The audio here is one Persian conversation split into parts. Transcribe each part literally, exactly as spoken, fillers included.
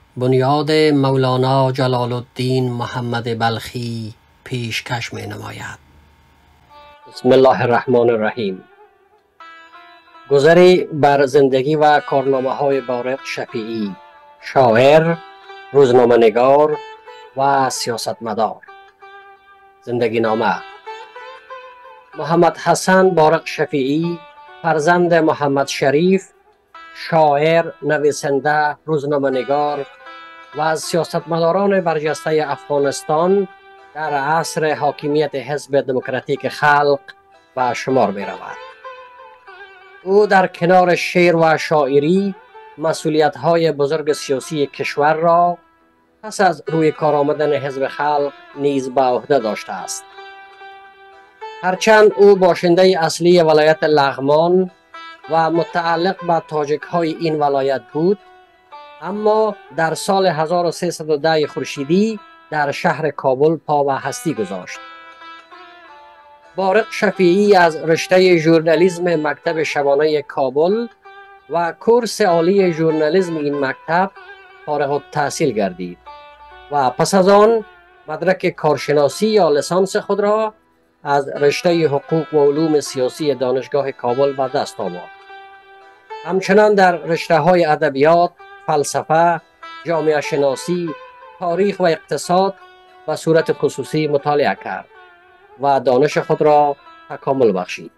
بنیاد مولانا جلال الدین محمد بلخی پیشکش می نماید. بسم الله الرحمن الرحیم. گذری بر زندگی و کارنامه های بارق شفیعی، شاعر، روزنامه نگار و سیاستمدار. زندگی نامه. محمد حسن بارق شفیعی فرزند محمد شریف، شاعر، نویسنده، روزنامه نگار و از سیاستمداران برجسته افغانستان در عصر حاکمیت حزب دموکراتیک خلق به شمار می رود. او در کنار شعر و شاعری مسئولیت های بزرگ سیاسی کشور را پس از روی کار آمدن حزب خلق نیز به عهده داشته است. هرچند او باشنده اصلی ولایت لغمان و متعلق به تاجک های این ولایت بود، اما در سال هزار و سیصد و ده خورشیدی در شهر کابل پا به هستی گذاشت. بارق شفیعی از رشته ژورنالیسم مکتب شبانه کابل و کورس عالی ژورنالیسم این مکتب فارغ التحصیل گردید و پس از آن مدرک کارشناسی یا لیسانس خود را از رشته حقوق و علوم سیاسی دانشگاه کابل به دست آورد. همچنان در رشته های ادبیات، فلسفه، جامعه شناسی، تاریخ و اقتصاد به صورت خصوصی مطالعه کرد و دانش خود را تکامل بخشید.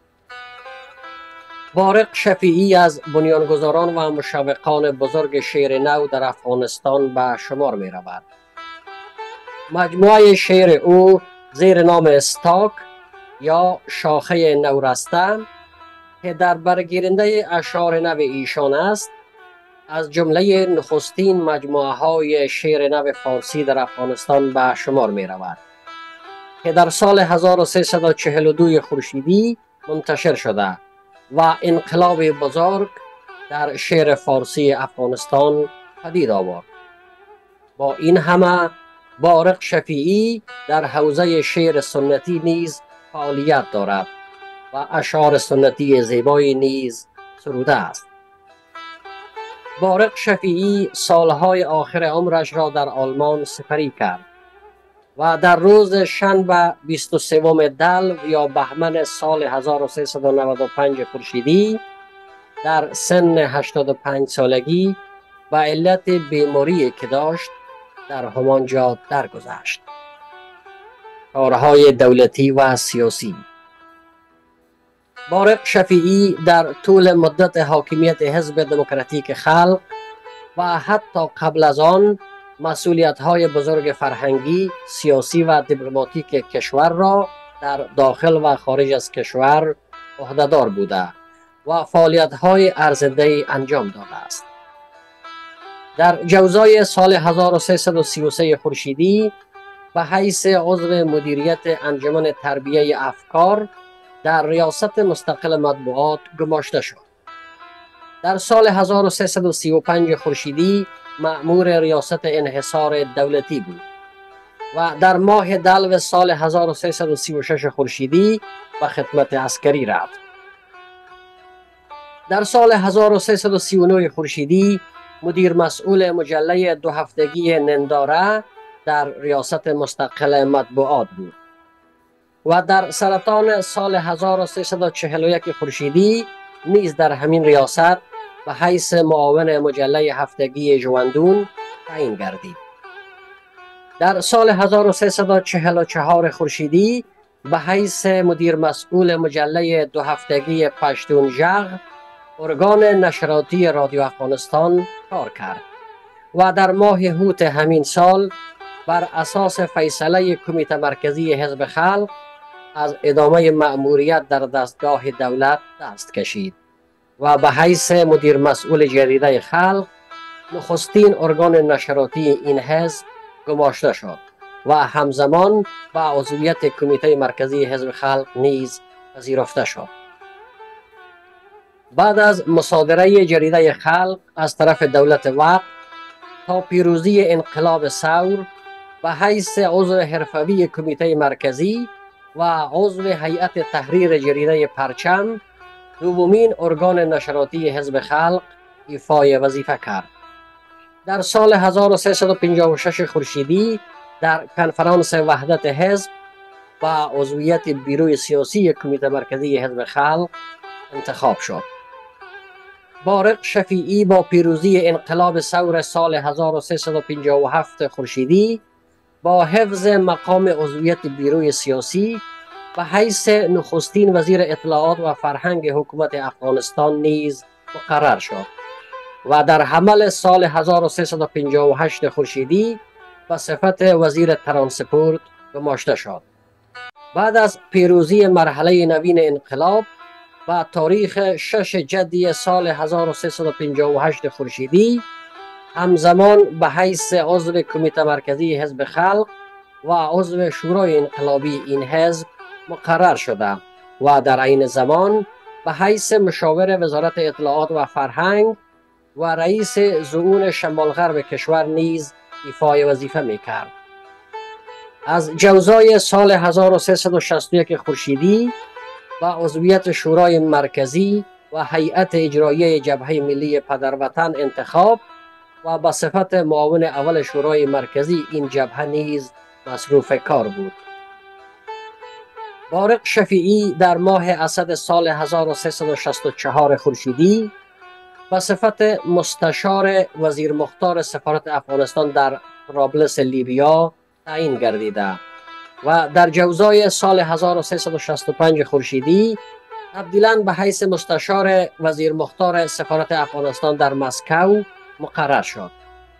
بارق شفیعی از بنیانگذاران و مشوقان بزرگ شعر نو در افغانستان به شمار می رود. مجموعه شعر او زیر نام استاک یا شاخه نورسته که در برگیرنده اشعار نو ایشان است، از جمله نخستین مجموعه های شعر نو فارسی در افغانستان به شمار می رود که در سال هزار و سیصد و چهل و دو خورشیدی منتشر شده و انقلاب بزرگ در شعر فارسی افغانستان پدید آورد. با این همه بارق شفیعی در حوزه شعر سنتی نیز فعالیت دارد و اشعار سنتی زیبایی نیز سروده است. بارق شفیعی سالهای آخر عمرش را در آلمان سپری کرد و در روز شنبه بیست و سوم دلو یا بهمن سال هزار و سیصد و نود و پنج خورشیدی در سن هشتاد و پنج سالگی به علت بیماری که داشت در همانجا درگذشت. کارهای دولتی و سیاسی. بارق شفیعی در طول مدت حاکمیت حزب دموکراتیک خلق و حتی قبل از آن مسئولیت‌های بزرگ فرهنگی، سیاسی و دیپلماتیک کشور را در داخل و خارج از کشور عهدهدار بوده و فعالیت‌های ارزنده انجام داده است. در جوزای سال هزار و سیصد و سی و سه خورشیدی به حیث عضو مدیریت انجمن تربیه افکار در ریاست مستقل مطبوعات گماشته شد. در سال هزار و سیصد و سی و پنج خورشیدی مأمور ریاست انحصار دولتی بود و در ماه دلو سال هزار و سیصد و سی و شش خورشیدی به خدمت عسکری رفت. در سال هزار و سیصد و سی و نه خورشیدی مدیر مسئول مجله دو هفتگی ننداره در ریاست مستقل مطبوعات بود و در سرطان سال هزار و سیصد و چهل و یک خورشیدی نیز در همین ریاست به حیث معاون مجله هفتگی ژوندون تعیین گردید. در سال هزار و سیصد و چهل و چهار خورشیدی به حیث مدیر مسئول مجله دو هفتگی پشتون ژغ، ارگان نشراتی رادیو افغانستان، کار کرد و در ماه هوت همین سال بر اساس فیصله کمیته مرکزی حزب خلق از ادامه مأموریت در دستگاه دولت دست کشید و به حیث مدیر مسئول جریده خلق، نخستین ارگان نشراتی این حزب، گماشته شد و همزمان به عضویت کمیته مرکزی حزب خلق نیز پذیرفته شد. بعد از مصادره جریده خلق از طرف دولت وقت تا پیروزی انقلاب ثور به حیث عضو حرفوی کمیته مرکزی و عضو هیئت تحریر جریده پرچم، دومین ارگان نشراتی حزب خلق، ایفای وظیفه کرد. در سال هزار و سیصد و پنجاه و شش خورشیدی در کنفرانس وحدت حزب و عضویت بیروی سیاسی کمیته مرکزی حزب خلق انتخاب شد. بارق شفیعی با پیروزی انقلاب ثور سال هزار و سیصد و پنجاه و هفت خورشیدی با حفظ مقام عضویت بیروی سیاسی و حیث نخستین وزیر اطلاعات و فرهنگ حکومت افغانستان نیز مقرر شد و در حمل سال هزار و سیصد و پنجاه و هشت خورشیدی به صفت وزیر ترانسپورت گماشته شد. بعد از پیروزی مرحله نوین انقلاب و تاریخ شش جدی سال هزار و سیصد و پنجاه و هشت خورشیدی همزمان به حیث عضو کمیته مرکزی حزب خلق و عضو شورای انقلابی این حزب مقرر شده و در عین زمان به حیث مشاور وزارت اطلاعات و فرهنگ و رئیس زعون شمال غرب کشور نیز ایفای وظیفه می کرد. از جوزای سال هزار و سیصد و شصت و یک خورشیدی و عضویت شورای مرکزی و هیئت اجرایی جبهه ملی پدروطن انتخاب و به صفت معاون اول شورای مرکزی این جبهه نیز مصروف کار بود. بارق شفیعی در ماه اسد سال هزار و سیصد و شصت و چهار خورشیدی به صفت مستشار وزیر مختار سفارت افغانستان در طرابلس لیبیا تعیین گردیده و در جوزای سال هزار و سیصد و شصت و پنج خورشیدی تبدیلاً به حیث مستشار وزیر مختار سفارت افغانستان در مسکو مقرر شد.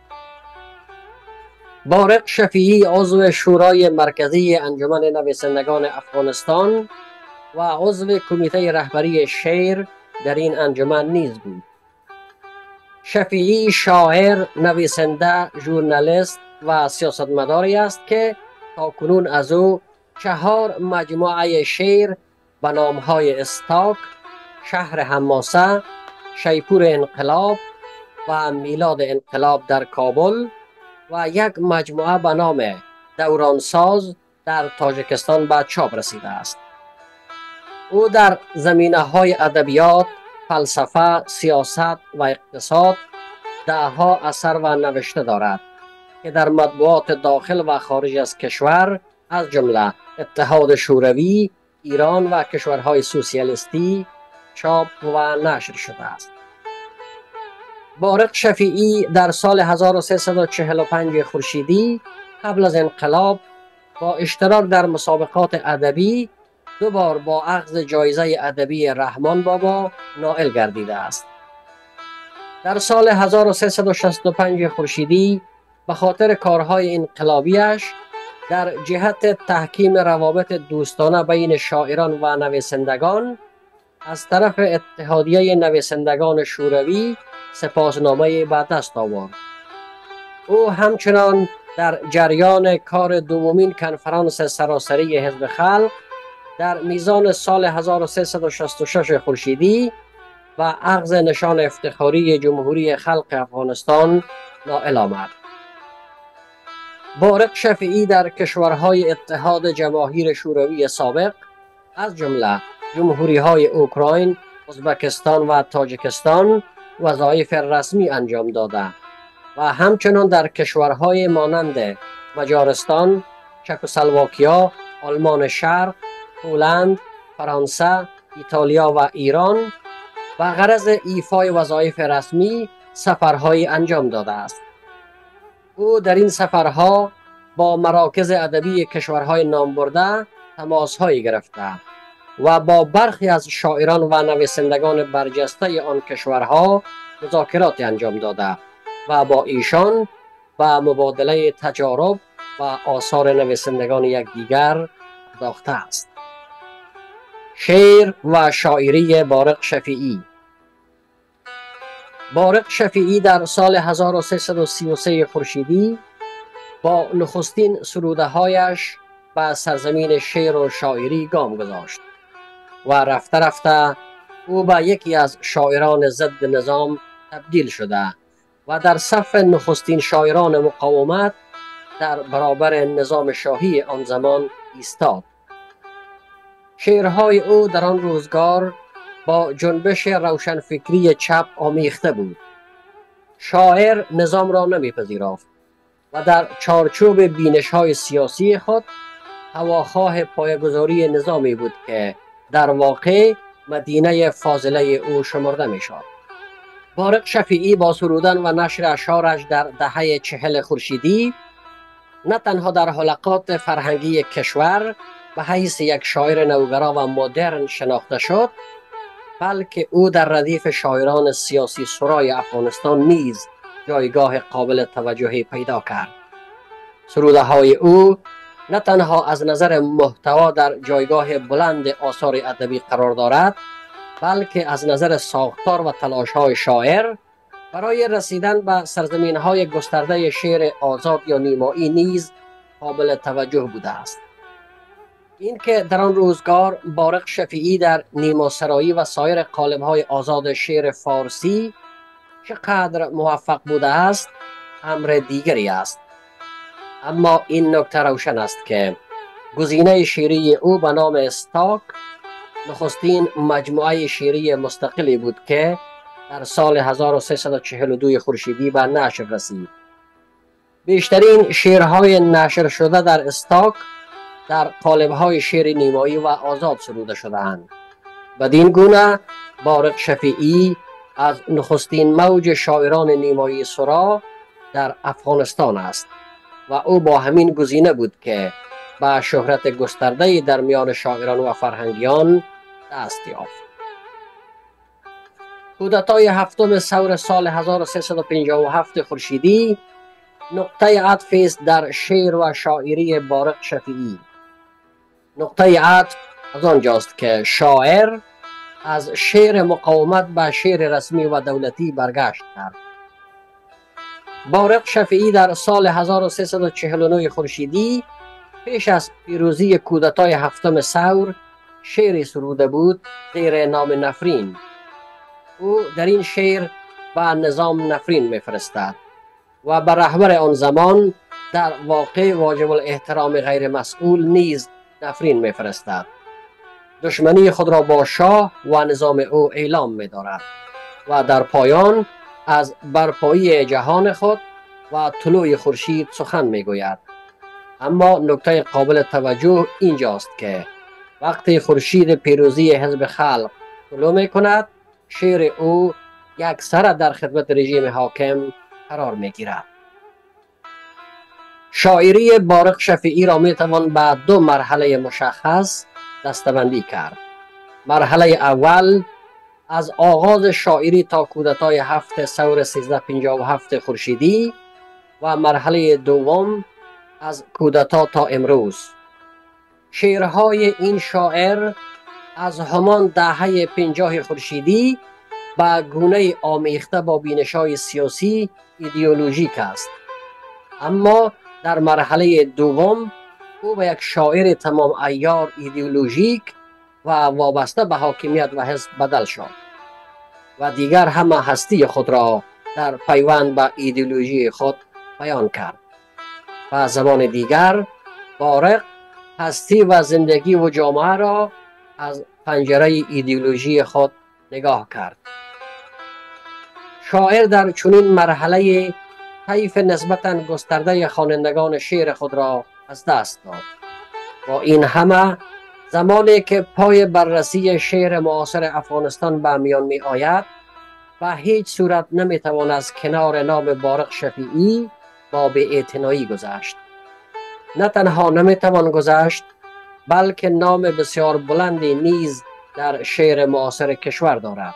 بارق شفیعی عضو شورای مرکزی انجمن نویسندگان افغانستان و عضو کمیته رهبری شیر در این انجمن نیز بود. شفیعی شاعر، نویسنده، ژورنالیست و سیاستمداری است که تاکنون از او چهار مجموعه شعر به نامهای استاک، شهر حماسه، شیپور انقلاب و میلاد انقلاب در کابل و یک مجموعه به نام دورانساز در تاجیکستان به چاپ رسیده است. او در زمینه‌های ادبیات، فلسفه، سیاست و اقتصاد ده‌ها اثر و نوشته دارد که در مطبوعات داخل و خارج از کشور از جمله اتحاد شوروی، ایران و کشورهای سوسیالیستی چاپ و نشر شده است. بارق شفیعی در سال هزار و سیصد و چهل و پنج خورشیدی قبل از انقلاب با اشتراک در مسابقات ادبی دو بار با اخذ جایزه ادبی رحمان بابا نائل گردیده است. در سال هزار و سیصد و شصت و پنج خورشیدی به خاطر کارهای انقلابیش در جهت تحکیم روابط دوستانه بین شاعران و نویسندگان از طرف اتحادیه نویسندگان شوروی سپاسنامه به دست آورد. او همچنان در جریان کار دومین کنفرانس سراسری حزب خلق در میزان سال هزار و سیصد و شصت و شش خورشیدی و اخذ نشان افتخاری جمهوری خلق افغانستان نائل آمد. بارق شفیعی در کشورهای اتحاد جماهیر شوروی سابق از جمله جمهوری‌های اوکراین، ازبکستان و تاجیکستان وظایف رسمی انجام داده و همچنان در کشورهای مانند مجارستان، چکسلواکیا، آلمان شرق، پولند، فرانسه، ایتالیا و ایران و غرض ایفای وظایف رسمی سفرهای انجام داده است. او در این سفرها با مراکز ادبی کشورهای نامبرده تماس‌هایی گرفته و با برخی از شاعران و نویسندگان برجسته آن کشورها مذاکرات انجام داده و با ایشان و مبادله تجارب و آثار نویسندگان یکدیگر پرداخته است. شعر و شاعری بارق شفیعی. بارق شفیعی در سال هزار و سیصد و سی و سه خورشیدی با نخستین سروده هایش به سرزمین شعر و شاعری گام گذاشت و رفته رفته او به یکی از شاعران ضد نظام تبدیل شده و در صف نخستین شاعران مقاومت در برابر نظام شاهی آن زمان ایستاد. شعرهای او در آن روزگار با جنبش روشنفکری چپ آمیخته بود. شاعر نظام را نمیپذیرفت و در چارچوب بینش های سیاسی خود هواخواه پایه‌گذاری نظامی بود که در واقع مدینه فاضله او شمرده میشد. بارق شفیعی با سرودن و نشر اشعارش در دهه چهل خورشیدی نه تنها در حلقات فرهنگی کشور به حیث یک شاعر نوگرا و مدرن شناخته شد، بلکه او در ردیف شاعران سیاسی سرای افغانستان نیز جایگاه قابل توجهی پیدا کرد. سروده های او نه تنها از نظر محتوا در جایگاه بلند آثار ادبی قرار دارد، بلکه از نظر ساختار و تلاش های شاعر برای رسیدن به سرزمین های گسترده شعر آزاد یا نیمایی نیز قابل توجه بوده است. اینکه در آن روزگار بارق شفیعی در نیماسرایی و سایر قالب‌های آزاد شعر فارسی چقدر موفق بوده است امر دیگری است. اما این نکته روشن است که گزینه شعری او به نام استاک نخستین مجموعه شعری مستقلی بود که در سال هزار و سیصد و چهل و دو خورشیدی به نشر رسید. بیشترین شعرهای نشر شده در استاک در قالب‌های شعر نیمایی و آزاد سروده شده‌اند. بدین گونه بارق شفیعی از نخستین موج شاعران نیمایی سرا در افغانستان است و او با همین گزینه بود که به شهرت گسترده‌ای در میان شاعران و فرهنگیان دست یافت. کودتای هفتم ثور سال هزار و سیصد و پنجاه و هفت خورشیدی نقطه عطف است در شعر و شاعری بارق شفیعی. نقطه عطف از آنجاست که شاعر از شعر مقاومت به شعر رسمی و دولتی برگشت کرد. بارق شفیعی در سال هزار و سیصد و چهل و نه خورشیدی پیش از پیروزی کودتای هفتم ثور شعری سروده بود زیر نام نفرین. او در این شعر به نظام نفرین میفرستد و به رهبر آن زمان در واقع واجب الاحترام غیر مسئول نیز نفرین میفرستد. دشمنی خود را با شاه و نظام او اعلام می‌دارد و در پایان از برپایی جهان خود و طلوع خورشید سخن میگوید. اما نکته قابل توجه اینجاست که وقتی خورشید پیروزی حزب خلق طلوع میکند، شعر او یک سر در خدمت رژیم حاکم قرار میگیرد. شاعری بارق شفیعی را میتوان به دو مرحله مشخص دسته‌بندی کرد. مرحله اول از آغاز شاعری تا کودتای هفت ثور سیزده پنجاه و هفت خورشیدی و مرحله دوم از کودتا تا امروز. شعرهای این شاعر از همان دهه پنجاه خورشیدی به گونه آمیخته با بینش‌های سیاسی ایدئولوژیک است. اما در مرحله دوم او به یک شاعر تمام عیار ایدئولوژیک و وابسته به حاکمیت و حزب بدل شد و دیگر همه هستی خود را در پیوند به ایدئولوژی خود بیان کرد. و زبان دیگر بارق هستی و زندگی و جامعه را از پنجره ایدئولوژی خود نگاه کرد. شاعر در چنین مرحله طیف نسبتاً گسترده خوانندگان شعر خود را از دست داد. با این همه زمانی که پای بررسی شعر معاصر افغانستان به میان می آید و هیچ صورت نمی توان از کنار نام بارق شفیعی با بی‌اعتنایی گذشت. نه تنها نمی توان گذشت، بلکه نام بسیار بلندی نیز در شعر معاصر کشور دارد.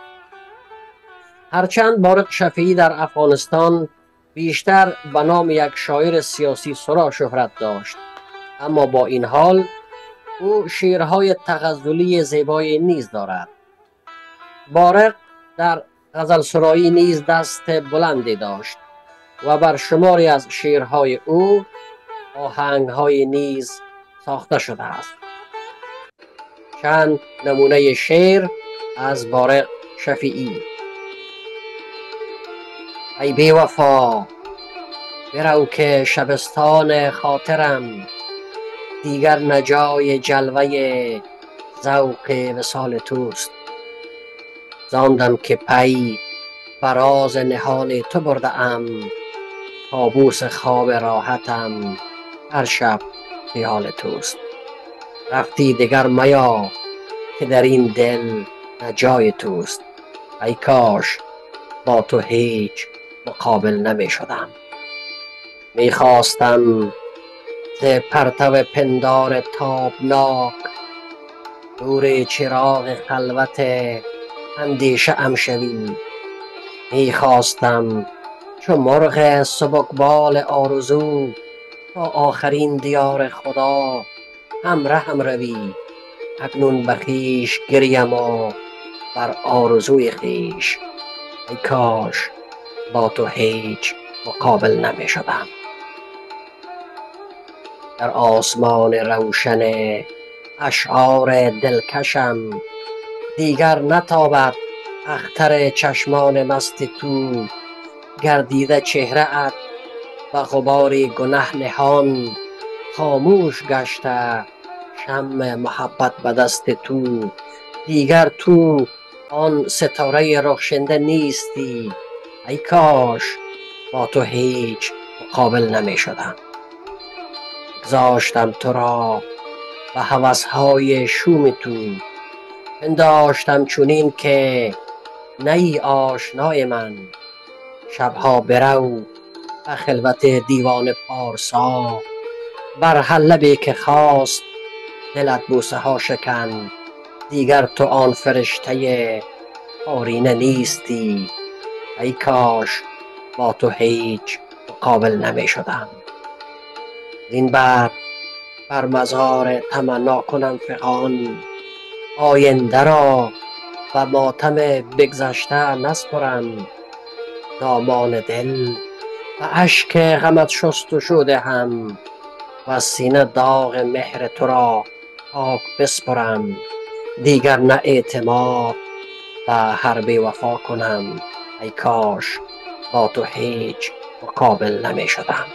هرچند بارق شفیعی در افغانستان بیشتر به نام یک شاعر سیاسی سرا شهرت داشت، اما با این حال او شعرهای تغزلی زیبایی نیز دارد. بارق در غزل سرایی نیز دست بلندی داشت و بر شماری از شعرهای او آهنگهای نیز ساخته شده است. چند نمونه شعر از بارق شفیعی: ای بی وفا برو که شبستان خاطرم، دیگر نجای جلوه ذوق وصال توست. زاندم که پی و فراز نهال تو برده ام، کابوس خواب راحتم هر شب خیال توست. رفتی دگر میا که در این دل نه جای توست. ای کاش با تو هیچ مقابل نمی شدم. می خواستم ز پرتو پندار تابناک، نور چراغ خلوت اندیشه ام شوی. می خواستم چو مرغ سبکبال آرزو، تا آخرین دیار خدا همرهم روی. اکنون به خویش گریم و بر آرزوی خویش. ای کاش با تو هیچ مقابل نمی شدم. در آسمان روشن اشعار دلکشم، دیگر نتابد اختر چشمان مست تو. گردیده چهره ات و غبار گنه نهان، خاموش گشته شمع محبت به دست تو. دیگر تو آن ستاره رخشنده نیستی. ای کاش با تو هیچ مقابل نمی شدم. گذاشتم تو را به هوسهای شوم تو، پنداشتم چنین که نه ای آشنای من. شبها برو به خلوت دیوان پارسا، بر هر لبی که خواست دلت بوسه ها شکن. دیگر تو آن فرشته پارینه نیستی. ای کاش با تو هیچ مقابل نمی شدم. زین بعد بر مزار تمنا کنم فغان، آینده را و ماتم بگذشته نسپرم. دامان دل و اشک غمت شست و شده هم، و سینه داغ مهر تو را پاک بسپرم. دیگر نه اعتماد به هر بی وفا کنم. ای کاش با تو هیچ مقابل نمی شدم.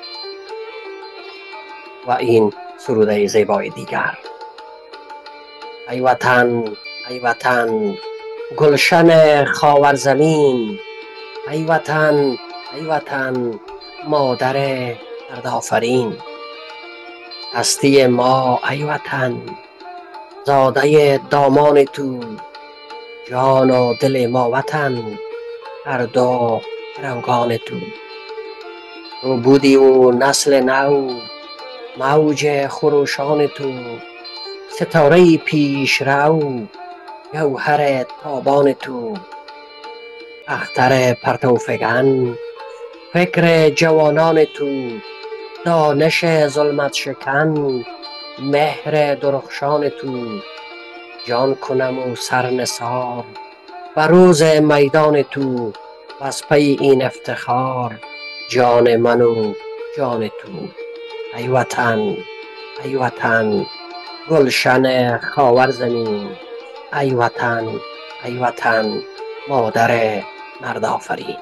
و این سروده زیبای دیگر. ای وطن ای وطن گلشن خاور زمین، ای وطن ای وطن مادر درد آفرین. هستی ما ای وطن زاده دامان تو، جان و دل ما وطن هر دو گروگان تو. تو بودی و نسل نو موج خروشان تو، ستاره پیش رو گوهر تابان تو. اختر پرتو فگن فکر جوانان تو، دانش ظلمت شکن مهر درخشان تو. جان کنم و سر نثار و روز میدان تو، وز پی این افتخار جان من و جان تو. ای وطن ای وطن گلشن خاور زمین، ای وطن ای وطن مادر مرد آفرین.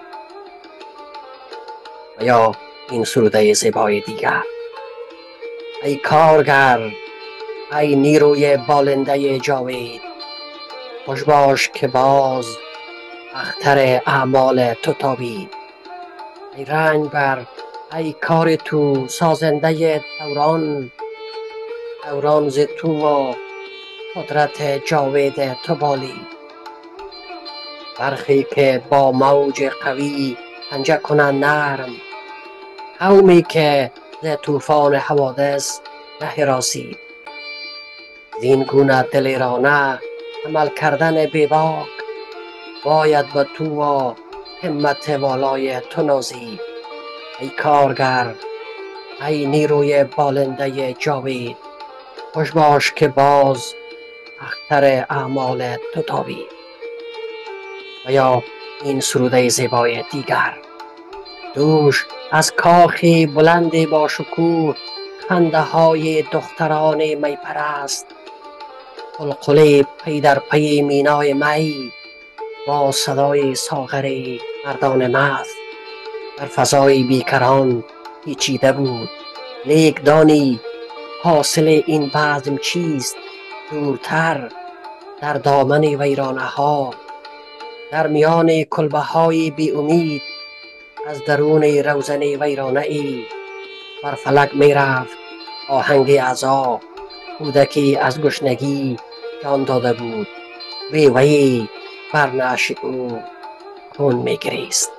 و یا این سروده زیبای دیگر. ای کارگر ای نیروی بالنده جاوید، خوش باش که باز اختر اعمال تو تابید. ای رنگ بر ای کار تو سازنده دوران، دوران ز تو و قدرت جاوید تو بالید. برخی که با موج قوی پنجه کنند نرم، قومی که ز طوفان حوادث نهراسید. زین گونه دلیرانه عمل کردن بیباک، باید به تو و همت والای تو نازید. ای کارگر ای نیروی بالنده جاوید، خوش باش که باز اختر اعمال تو تابید. و یا این سروده زیبای دیگر. دوش از کاخی بلندی با شکوه، خنده های دختران می پرست، قلقله پی در پی مینای می، با صدای ساغر مردان مست در فضای بیکران پیچیده بود. لیک دانی حاصل این بزم چیست؟ دورتر در دامن ویرانه ها در میان کلبه های بی امید از درون روزن ویرانه ای بر فلک می رفت آهنگ عذاب. کودکی از گشنگی جان داده بود، وی وی بر نعش او خون می گریست.